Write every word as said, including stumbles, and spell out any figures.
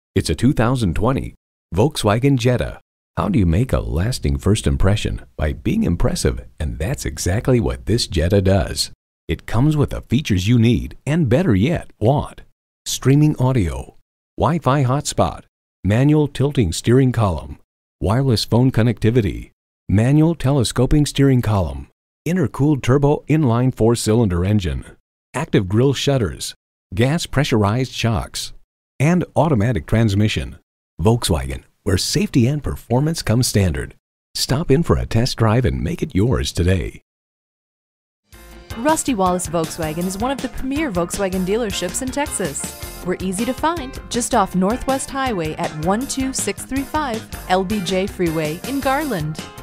It's a two thousand twenty Volkswagen Jetta. How do you make a lasting first impression? By being impressive, and that's exactly what this Jetta does. It comes with the features you need, and better yet, want. Streaming audio, Wi-Fi hotspot, manual tilting steering column, wireless phone connectivity, manual telescoping steering column, intercooled turbo inline four-cylinder engine, active grille shutters, gas pressurized shocks, and automatic transmission. Volkswagen, where safety and performance come standard. Stop in for a test drive and make it yours today. Rusty Wallis Volkswagen is one of the premier Volkswagen dealerships in Texas. We're easy to find just off Northwest Highway at one two six three five L B J Freeway in Garland.